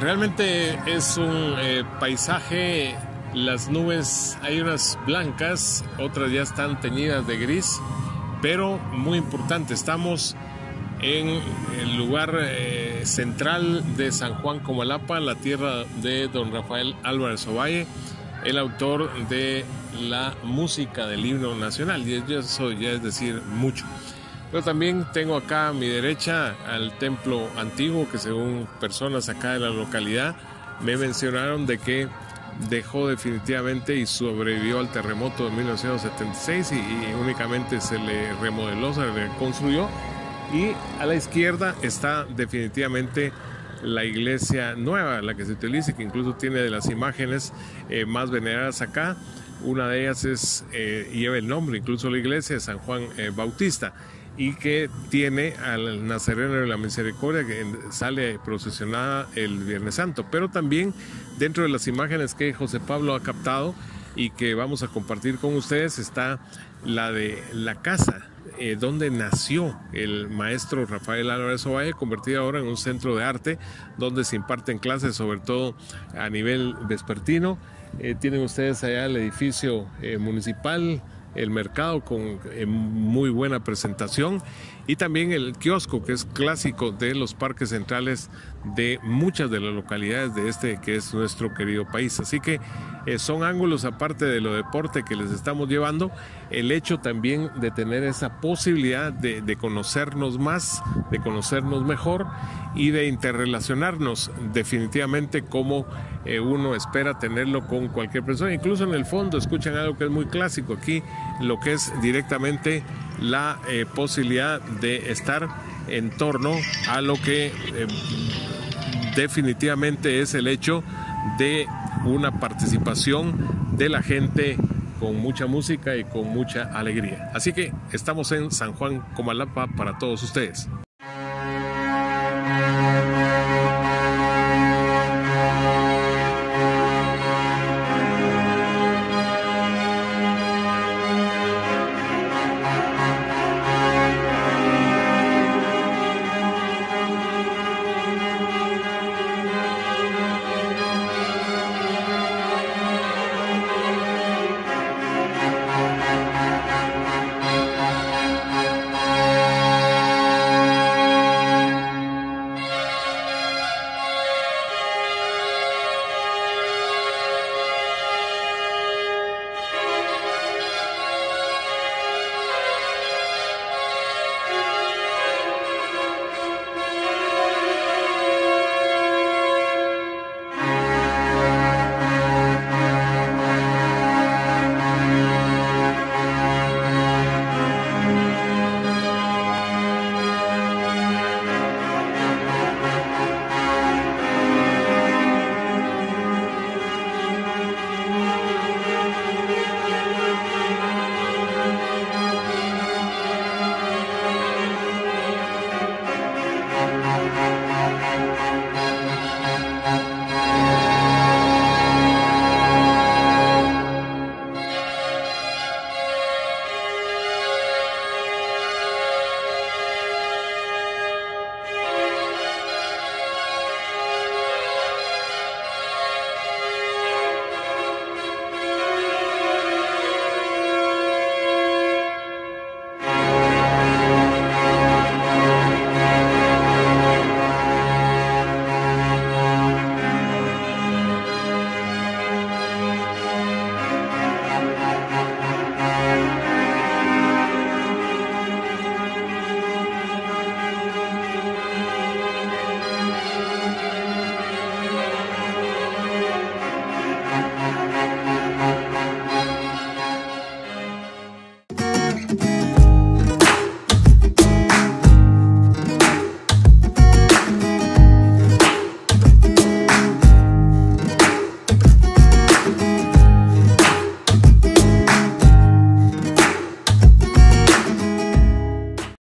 Realmente es un paisaje, las nubes, hay unas blancas, otras ya están teñidas de gris, pero muy importante, estamos en el lugar central de San Juan Comalapa, la tierra de don Rafael Álvarez Ovalle, el autor de la música del himno nacional, y eso ya es decir mucho. Pero también tengo acá a mi derecha al templo antiguo, que según personas acá de la localidad me mencionaron de que dejó definitivamente y sobrevivió al terremoto de 1976 y únicamente se le remodeló, se le reconstruyó. Y a la izquierda está definitivamente la iglesia nueva, la que se utiliza, que incluso tiene de las imágenes más veneradas acá. Una de ellas lleva el nombre, incluso la iglesia de San Juan Bautista, y que tiene al Nazareno de la Misericordia que sale procesionada el Viernes Santo. Pero también dentro de las imágenes que José Pablo ha captado y que vamos a compartir con ustedes está la de la casa donde nació el maestro Rafael Álvarez Ovalle, convertido ahora en un centro de arte donde se imparten clases, sobre todo a nivel vespertino. Tienen ustedes allá el edificio municipal, el mercado con muy buena presentación, y también el kiosco, que es clásico de los parques centrales de muchas de las localidades de este que es nuestro querido país. Así que son ángulos, aparte de lo deporte que les estamos llevando, el hecho también de tener esa posibilidad de conocernos más, de conocernos mejor y de interrelacionarnos definitivamente como uno espera tenerlo con cualquier persona. Incluso en el fondo escuchan algo que es muy clásico aquí, lo que es directamente la posibilidad de estar en torno a lo que definitivamente es el hecho de una participación de la gente con mucha música y con mucha alegría. Así que estamos en San Juan Comalapa para todos ustedes.